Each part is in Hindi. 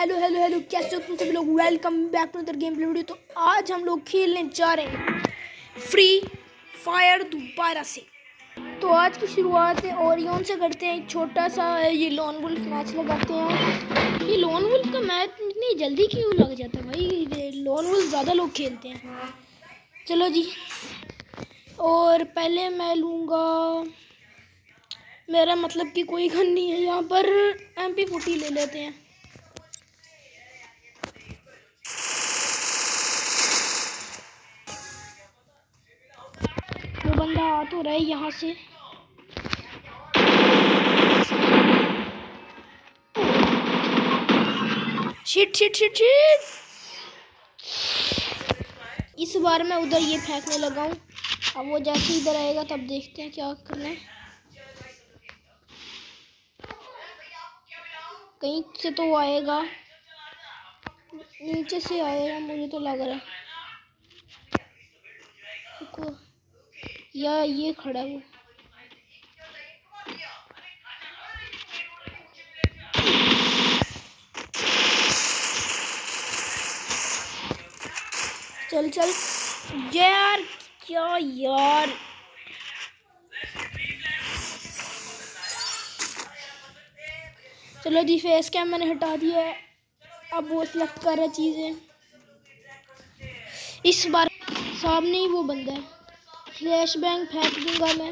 हेलो हेलो हेलो, कैसे हो तुम सभी लोग। Welcome back to other game play video. तो आज हम लोग खेलने जा रहे हैं फ्री फायर दोबारा से। तो आज की शुरुआत है ओरियन से करते हैं। एक छोटा सा ये लॉन वुल्फ मैच लगाते हैं। ये लॉन वुल्फ का मैच इतनी जल्दी क्यों लग जाता है भाई। लॉन वुल्फ ज़्यादा लोग खेलते हैं। चलो जी, और पहले मैं लूँगा, मेरा मतलब कि कोई गन नहीं है यहाँ पर। MP40 ले लेते हैं। वो बंदा आ तो रहा है यहाँ से। Shit shit shit shit. इस बार मैं उधर ये फेंकने लगा हूँ। अब वो जैसे इधर आएगा तब देखते हैं क्या करना है। कहीं से तो वो आएगा, नीचे से आएगा मुझे तो लग रहा है। या ये खड़ा है वो। चल चल यार, क्या यार। चलो जी, फेस कैम मैंने हटा दिया है। अब वो सिलेक्ट कर रहा चीज़ें। इस बार सामने ही वो बंदा है। फ्लैश बैंग फेंक दूंगा मैं।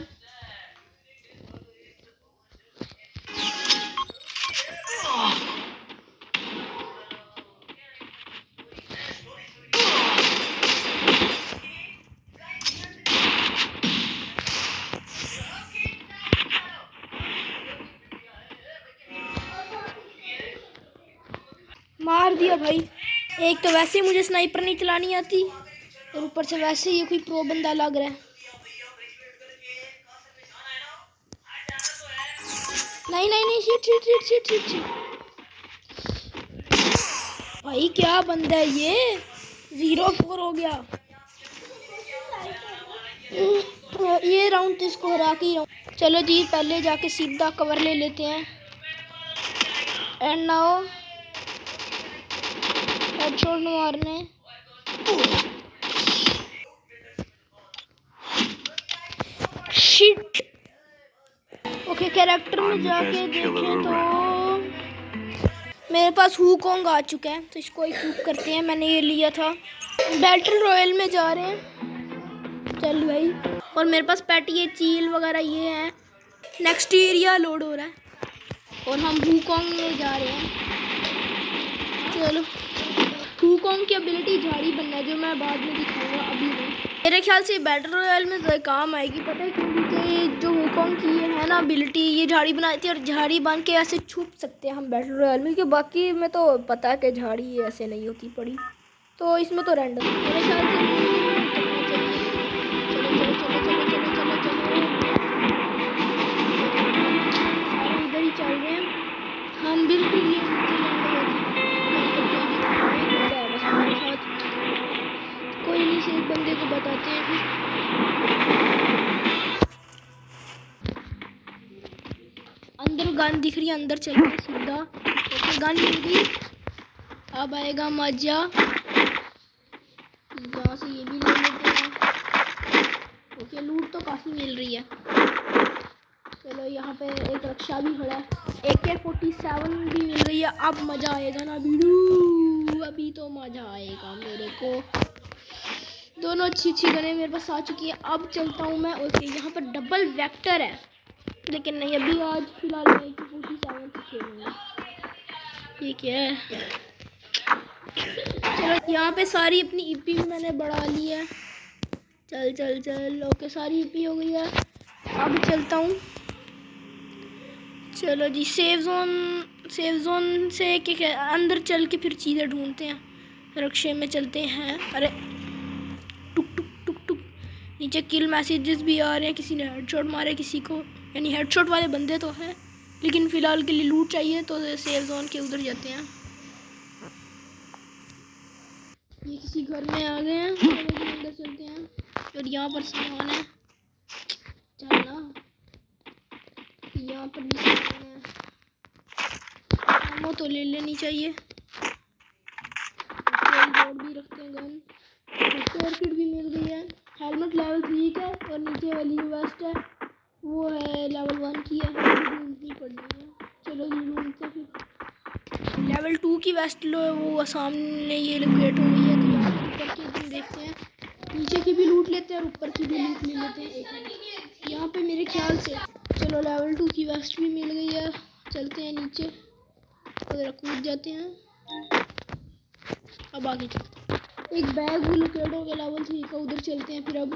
मार दिया भाई। एक तो वैसे ही मुझे स्नाइपर नहीं चलानी आती, और ऊपर से वैसे ही ये कोई प्रो बंदा लग रहा है। नहीं नहीं नहीं, shit shit shit shit shit shit. भाई क्या बंदा है ये। 0-4 हो गया। ये राउंड तो इसको हरा के ही राउंड। चलो जी, पहले जाके सीधा कवर ले लेते हैं। एंड नाउ हेडशॉट मारने। शिट। ओके, कैरेक्टर में जाके देखें तो मेरे पास हुकॉन्ग आ चुका है, तो इसको इक्विप करते हैं। मैंने ये लिया था। बैटल रॉयल में जा रहे हैं। चल भाई, और मेरे पास पेट ये चील वगैरह ये है। नेक्स्ट एरिया लोड हो रहा है और हम हुकॉन्ग में जा रहे हैं। चलो, हुकॉन्ग की एबिलिटी झाड़ी बनना है, जो मैं बाद में दिखाऊंगा, अभी नहीं। मेरे ख्याल से बैटल रॉयल में काम आएगी। पता है क्योंकि जो हुकॉन्ग की ये है ना एबिलिटी, ये झाड़ी बनाती है और झाड़ी बन के ऐसे छुप सकते हैं हम बैटल रॉयल में। क्योंकि बाकी में तो पता है कि झाड़ी ऐसे नहीं होती पड़ी, तो इसमें तो रैंडम मेरे ख्याल से। चलो चलो चलो चलो चलो चलो चलो, सारे इधर ही चल रहे हैं। हम बिल्कुल ये कोई नहीं, से एक बंदे को बताते हैं फिर। अंदर गन दिख रही है, अंदर चलते सीधा। ओके, गन मिल गई। अब आएगा मजा। यहाँ से ये भी ले लेते हैं। ओके, लूट तो काफ़ी मिल रही है। चलो, यहाँ पे एक रक्षा भी खड़ा है। AK-47 भी मिल रही है। अब मज़ा आएगा ना बीडू, अभी तो मज़ा आएगा मेरे को। दोनों अच्छी अच्छी गनें मेरे पास आ चुकी है। अब चलता हूँ मैं। ओके, यहाँ पर डबल वेक्टर है, लेकिन नहीं, अभी आज फिलहाल मैं AK-47 से खेलूँगा। ये क्या है। चलो, यहाँ पे सारी अपनी EP भी मैंने बढ़ा ली है। चल चल चल। ओके, सारी EP हो गई है। अब चलता हूँ। चलो जी, सेफ जोन से क्या अंदर चल के फिर चीज़ें ढूंढते हैं। रक्षे में चलते हैं। अरे टुक टुक टुक टुक। नीचे किल मैसेजेस भी आ रहे हैं। किसी ने हेडशॉट मारे किसी को, यानी हेडशॉट वाले बंदे तो हैं, लेकिन फ़िलहाल के लिए लूट चाहिए, तो सेफ जोन के उधर जाते हैं। ये किसी घर में आ गए हैं, अंदर चलते हैं। और यहाँ पर सामान है, चलना। यहाँ पर भी सामान है, वो तो ले लेनी चाहिए। रखते हैं गन। स्पेयर किट भी मिल गई है। हेलमेट लेवल 3 का और नीचे वाली जो वेस्ट है वो है लेवल 1 की है, ढूंढनी पड़नी है। चलो जी ढूंढते फिर। लेवल 2 की वेस्ट लो, वो सामने ये लोकेट हो गई है। तो यहाँ पर ऊपर के देखते हैं, नीचे की भी लूट लेते हैं और ऊपर की भी लूट ले लेते हैं। एक मिनट, यहाँ पे मेरे ख्याल से चलो लेवल 2 की वेस्ट भी मिल गई है। चलते हैं नीचे और कूद जाते हैं। अब आगे चलते हैं। एक बैग भी लोकेट हो गया लेवल 3 का, उधर चलते हैं फिर। अब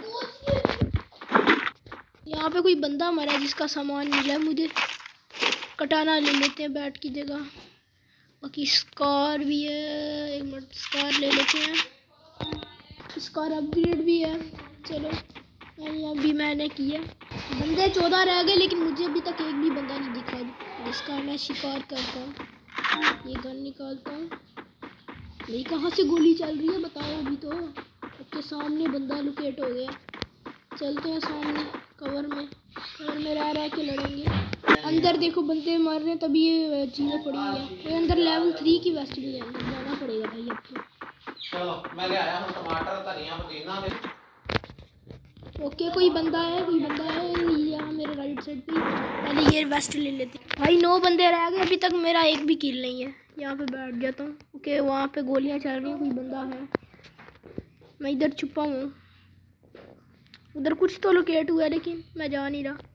यहाँ पे कोई बंदा मरा है जिसका सामान मिला है मुझे। कटाना ले लेते हैं बैट की जगह। बाकी स्कार भी है, एक मिनट स्कार ले लेते हैं। स्कार अपग्रेड भी है। चलो अभी मैंने किया। बंदे 14 रह गए लेकिन मुझे अभी तक एक भी बंदा नहीं दिखा जिसका मैं शिकार करता हूँ। ये गन निकालता हूँ। भाई कहाँ से गोली चल रही है बताओ अभी तो। उसके सामने बंदा लोकेट हो गया। चलते हैं सामने कवर में रह के लड़ेंगे। अंदर देखो बंदे मर रहे हैं तभी ये चीज़ें पड़ी हुई है। तो अंदर लेवल 3 की वेस्ट भी जाना पड़ेगा भाई अब तो। चलो मैं ले आया हूं टमाटर धनिया पुदीना दे। ओके कोई बंदा है यहाँ मेरे राइट साइड पे। पहले ये वेस्ट ले लेते हैं। भाई 9 बंदे रह गए, अभी तक मेरा एक भी किल नहीं है। यहाँ पे बैठ जाता हूँ। ओके वहाँ पे गोलियाँ चल रही हैं, कोई बंदा है। मैं इधर छुपा हूँ। उधर कुछ तो लोकेट हुआ है लेकिन मैं जा नहीं रहा।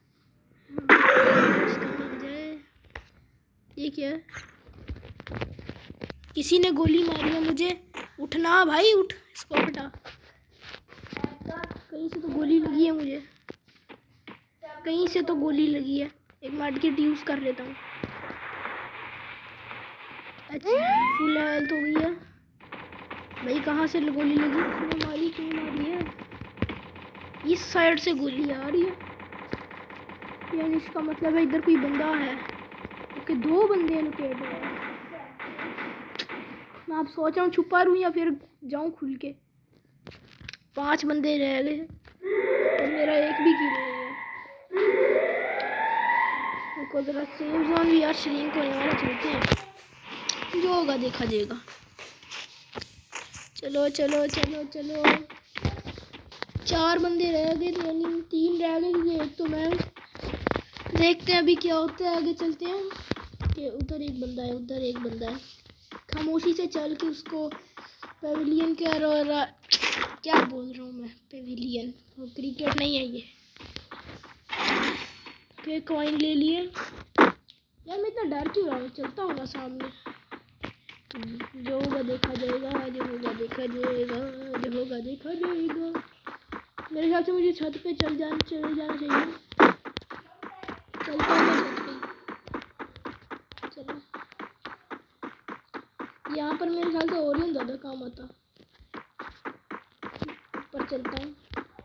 ये क्या है? किसी ने गोली मारी है मुझे। उठना भाई उठ, इसको हटा। कहीं से तो गोली लगी है मुझे, कहीं से तो गोली लगी है। एक मेडकिट यूज़ कर लेता हूँ। अच्छा फुल हेल्थ हो गई है। भाई कहाँ से गोली लगी? उसने मारी क्यों मारी है? इस साइड से गोली आ रही है, यानी इसका मतलब है इधर कोई बंदा है। ओके 2 बंदे लोकेट हैं। मैं आप सोच रहा हूँ छुपा रहूँ या फिर जाऊँ खुल के। 5 बंदे रह गए और मेरा एक भी किल नहीं है। तो जरा सेफ जोन भी यार श्रिंक होने वाला। चलते हैं, जो होगा देखा जाएगा। चलो चलो चलो चलो 4 बंदे रह गए, यानी 3 रह गए। एक तो मैं, देखते हैं अभी क्या होता है। आगे चलते हैं कि उधर एक बंदा है, उधर एक बंदा है। खामोशी से चल के उसको पेविलियन के और क्या बोल रहा हूँ मैं, पेविलियन वो क्रिकेट नहीं है ये। फिर कॉइन ले लिए। यार मैं इतना डर क्यों रहा हूँ? चलता होगा सामने, जो होगा देखा जाएगा, जो होगा देखा जाएगा, जो होगा देखा जाएगा। मेरे ख्याल से मुझे छत पे चले जाना चाहिए। चलता हूँ छत पे। चलो यहाँ पर मेरे ख्याल से ओरियन ज़्यादा काम आता। ऊपर चलता हूँ।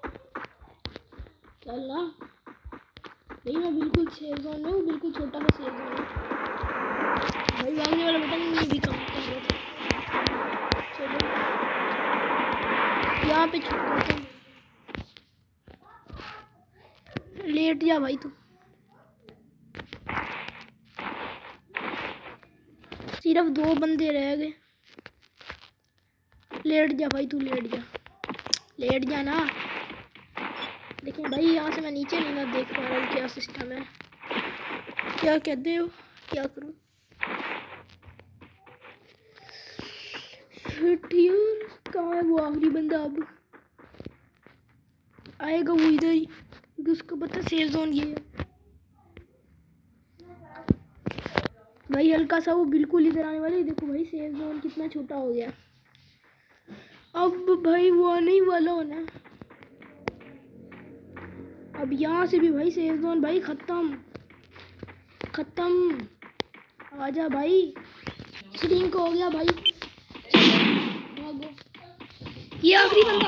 चलना नहीं, मैं बिल्कुल सेफ जोन में हूँ, बिल्कुल छोटा सा सेफ जोन है भाई। भागने वाला बटन भी काम कर रहा था। चलो यहाँ पे छुपता हूँ। लेट जा भाई तू। सिर्फ 2 बंदे रह गए। लेट जा भाई तू, लेट जा ना। लेकिन भाई यहाँ से मैं नीचे नहीं ना देख पा रहा हूँ क्या सिस्टम है। क्या कहते हो, क्या करूँ? यार कहाँ है वो आखिरी बंदा? अब आएगा वो इधर ही, क्योंकि उसको पता सेफ जोन ये है। भाई हल्का सा वो बिल्कुल इधर आने वाले। देखो भाई सेफ जोन कितना छोटा हो गया। अब भाई वो आने ही वाला होना। अब यहाँ से भी भाई सेफ जोन भाई खत्म। आजा भाई, श्रिंक हो गया भाई। भागो, ये आखिरी बंदा।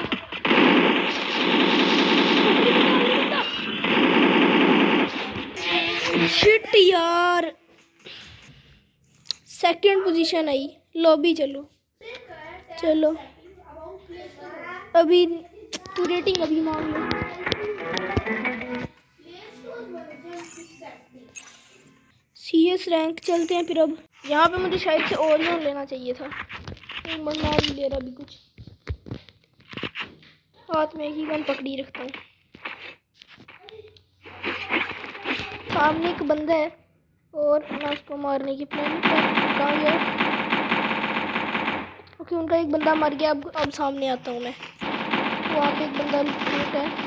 शिट यार, सेकंड पोजीशन आई। लॉबी चलो अभी तू रेटिंग अभी मांग लो। CS रैंक चलते हैं फिर। अब यहाँ पे मुझे शायद से ओरियन लेना चाहिए था। मरना नहीं ले रहा अभी कुछ। हाथ में ही गन पकड़ी रखता हूँ। सामने एक बंदा है और मैं उसको मारने की प्लान कर रहा हूँ। ओके उनका एक बंदा मर गया। अब सामने आता हूँ मैं। वहाँ पे एक बंदा लूट है।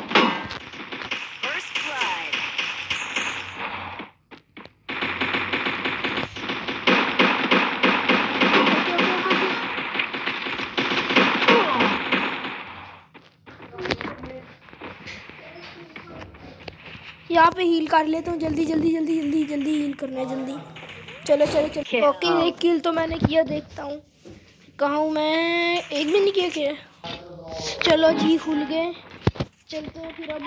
यहाँ पे हील कर लेता हूँ। जल्दी जल्दी जल्दी जल्दी जल्दी हील करना है जल्दी। चलो चलो चलो। ओके एक किल तो मैंने किया। देखता हूँ कहाँ हूँ मैं। एक भी नहीं किया। चलो जी खुल गए। चलते हैं फिर। अब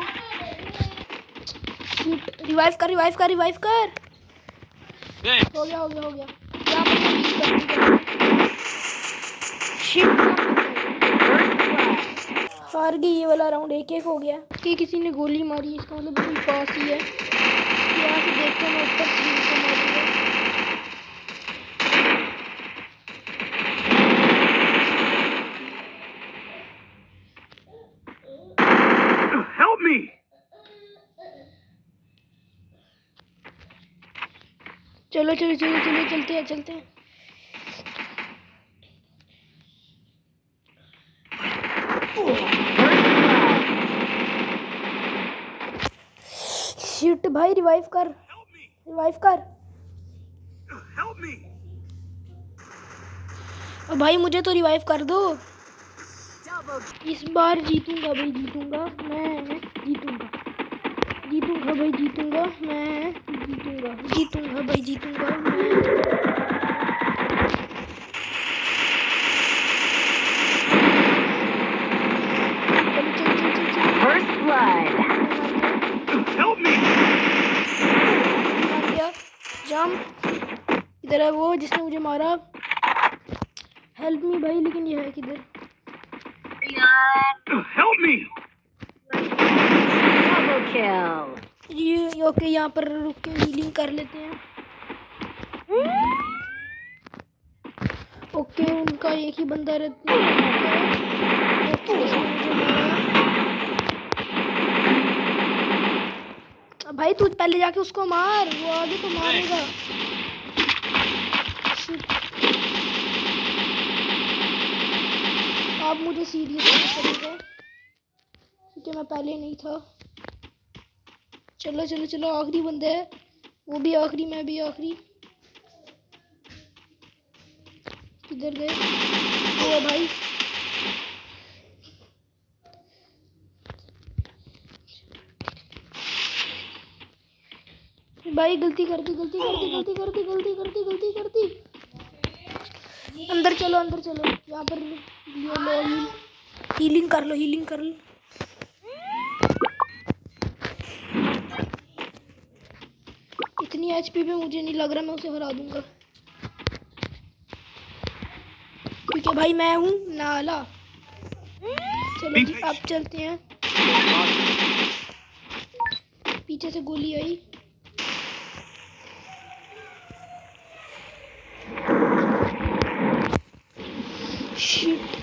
रिवाइव कर रिवाइव कर रिवाइव कर। हो गया हो गया हो गया। हार गई ये वाला राउंड। 1-1 हो गया कि किसी ने गोली मारी। इसका मतलब बिल्कुल पास ही है। यहाँ से देखते हैं मैं ऊपर से इनको मारूंगा। Help me! चलो चलो चलो चलो चलते हैं चलते हैं। शिट भाई रिवाइव कर रिवाइव कर। Help me! भाई मुझे तो रिवाइव कर दो। इस बार जीतूंगा भाई जीतूंगा। मैं जीतूंगा जीतूंगा भाई जीतूंगा। मैं जीतूंगा जीतूंगा भाई जीतूंगा मैं। First blood. Help me! मार दिया। जंप। इधर है वो जिसने मुझे मारा। हेल्प मी भाई। लेकिन ये है किधर। Help me! Double kill. ये ओके यहाँ पर रुक के हीलिंग कर लेते हैं। ओके उनका एक ही बंदा रहता है। ओके, इसने मुझे मारा। भाई तू पहले जाके उसको मार। वो आगे तो मारेगा। आप मुझे सीरियस नहीं करेंगे क्योंकि मैं पहले नहीं था। चलो चलो चलो। आखिरी बंदे है। वो भी आखिरी मैं भी आखिरी। किधर गए वो भाई। भाई गलती कर दी गलती कर दी गलती कर दी गलती कर दी गलती कर दी। अंदर चलो अंदर चलो। यहाँ पर ये लो हीलिंग कर लो हीलिंग कर लो। इतनी एचपी पे मुझे नहीं लग रहा मैं उसे हरा दूंगा क्योंकि भाई मैं हूँ नाला। चलो जी अब चलते हैं। पीछे से गोली आई। शिट।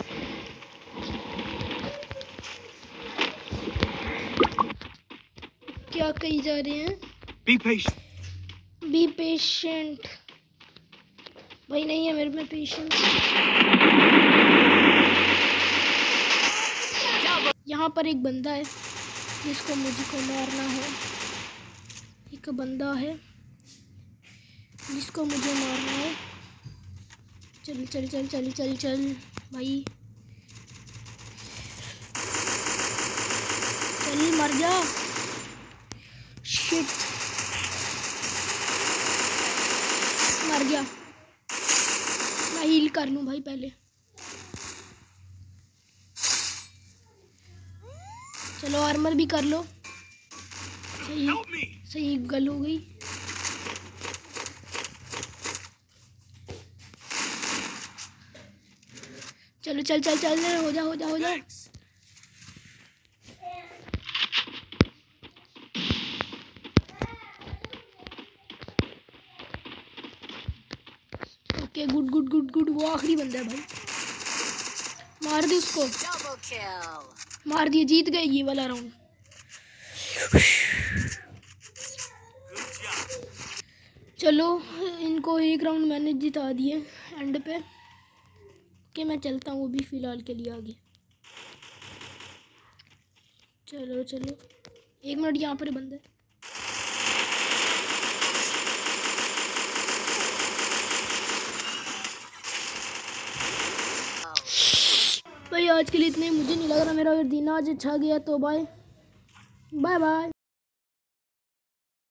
क्या कही जा रहे हैं। Be patient. Be patient. भाई नहीं है मेरे में पेशेंस। यहाँ पर एक बंदा है जिसको मुझको मारना है। एक बंदा है जिसको मुझे मारना है। चल चल चल चल चल चल भाई चल मर जा। शिट मर गया। मैं हील कर लूँ भाई पहले। चलो आर्मर भी कर लो। सही सही गल हो गई। चलो चल चल चल हो जा हो जा हो जा। Okay good good good good. वो आखिरी बंदा है भाई। मार दे उसको, Double kill. मार दिया, जीत गए ये वाला राउंड। चलो इनको एक राउंड मैंने जिता दिए एंड पे। कि मैं चलता हूँ वो भी फिलहाल के लिए आगे। चलो चलो 1 मिनट, यहाँ पर बंद है। भाई आज के लिए इतने, मुझे नहीं लग रहा मेरा दिन आज अच्छा गया, तो बाय बाय बाय।